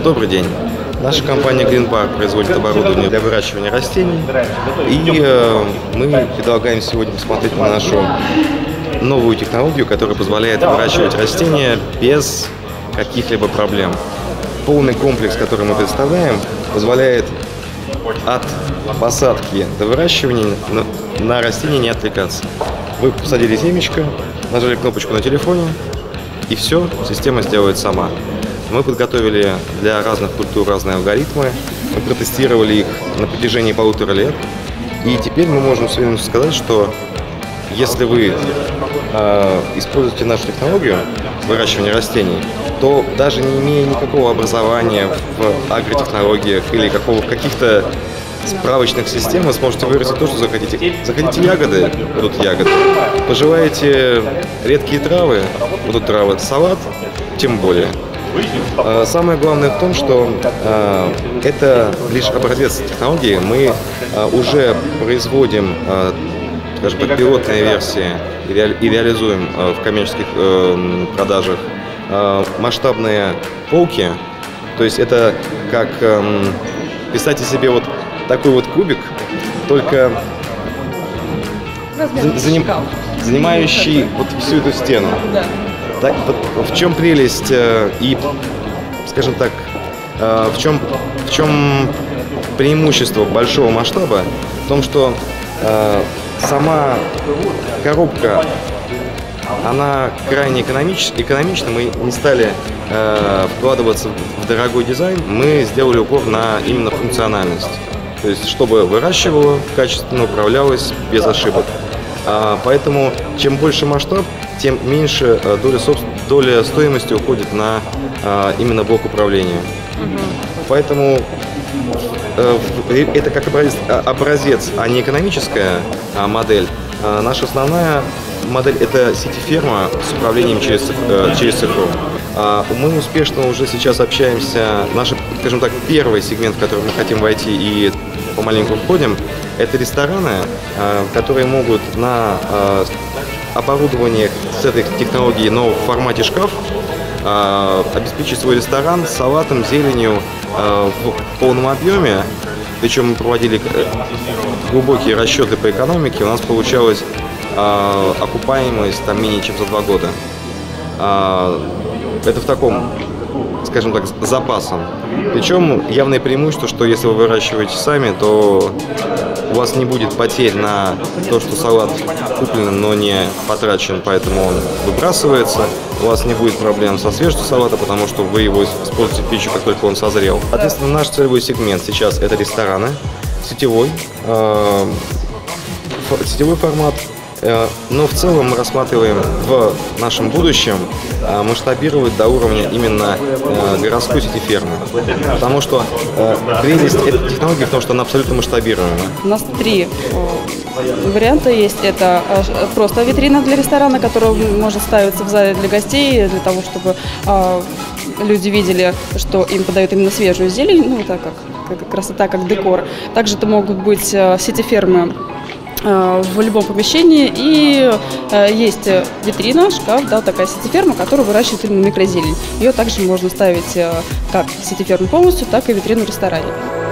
Добрый день. Наша компания Green Park производит оборудование для выращивания растений, и мы предлагаем сегодня посмотреть на нашу новую технологию, которая позволяет выращивать растения без каких-либо проблем. Полный комплекс, который мы представляем, позволяет от посадки до выращивания на растение не отвлекаться. Вы посадили семечко, нажали кнопочку на телефоне, и все, система сделает сама. Мы подготовили для разных культур разные алгоритмы, мы протестировали их на протяжении 1,5 лет, и теперь мы можем с уверенностью сказать, что если вы используете нашу технологию выращивания растений, то даже не имея никакого образования в агротехнологиях или каких-то справочных систем, вы сможете вырастить то, что захотите. Захотите ягоды – будут ягоды. Пожелаете редкие травы – будут травы. Салат – тем более. Самое главное в том, что это лишь образец технологии. Мы уже производим, скажем так, пилотные версии и реализуем в коммерческих продажах масштабные полки. То есть это как представьте себе вот такой вот кубик, только занимающий вот всю эту стену. Так, вот в чем прелесть и, скажем так, в чем преимущество большого масштаба? В том, что сама коробка, она крайне экономична. Мы не стали вкладываться в дорогой дизайн, мы сделали упор на именно функциональность. То есть, чтобы выращивало, качественно управлялось, без ошибок. Поэтому, чем больше масштаб, тем меньше доля стоимости уходит на именно блок управления. Поэтому это как образец, а не экономическая модель. Наша основная модель – это сети-ферма с управлением через цифру. Мы успешно уже сейчас общаемся. Наш, скажем так, первый сегмент, в который мы хотим войти и помаленьку входим, это рестораны, которые могут на оборудованиях с этой технологией, но в формате шкаф, обеспечить свой ресторан с салатом, зеленью в полном объеме. Причем мы проводили глубокие расчеты по экономике, у нас получалась окупаемость там менее чем за 2 года. Это в таком, скажем так, с запасом. Причем явное преимущество, что если вы выращиваете сами, то у вас не будет потерь на то, что салат куплен, но не потрачен, поэтому он выбрасывается. У вас не будет проблем со свежестью салата, потому что вы его используете в пищу, как только он созрел. Соответственно, наш целевой сегмент сейчас это рестораны, сетевой формат. Но в целом мы рассматриваем в нашем будущем масштабировать до уровня именно городской сети фермы. Потому что прелесть этой технологии в том, что она абсолютно масштабируема. У нас 3 варианта есть. Это просто витрина для ресторана, которая может ставиться в зале для гостей, для того, чтобы люди видели, что им подают именно свежую зелень, ну, так как красота, как декор. Также это могут быть сети-фермы в любом помещении, и есть витрина, шкаф, да, такая сети-ферма, которая выращивает именно микрозелень. Ее также можно ставить как сети-ферму полностью, так и витрину в ресторане.